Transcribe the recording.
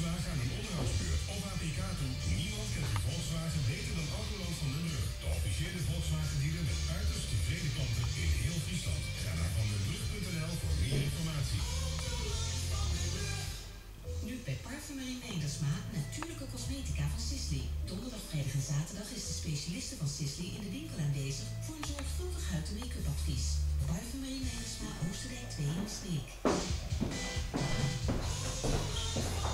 Volkswagen aan een onderhoudsbeurt of APK toe? Niemand kent uw Volkswagen beter dan Autoland van den Brug. De officiële Volkswagen dealer met uiterst tevreden klanten in heel Friesland. Ga naar vandenbrug.nl voor meer informatie. Nu bij Parfumerie Meendersma natuurlijke cosmetica van Sisley. Donderdag, vrijdag en zaterdag is de specialiste van Sisley in de winkel aanwezig voor een zorgvuldig huid- en make-up advies. Parfumerie Meendersma, Oosterdijk 2 in Sneek.